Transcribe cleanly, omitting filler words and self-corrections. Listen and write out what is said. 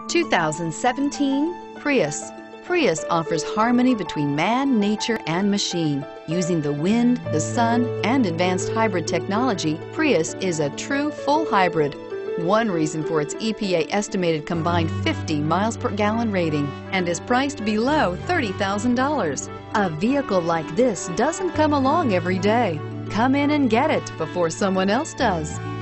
2017 Prius. Prius offers harmony between man, nature, and machine. Using the wind, the sun, and advanced hybrid technology, Prius is a true full hybrid. One reason for its EPA estimated combined 50 miles per gallon rating, and is priced below $30,000. A vehicle like this doesn't come along every day. Come in and get it before someone else does.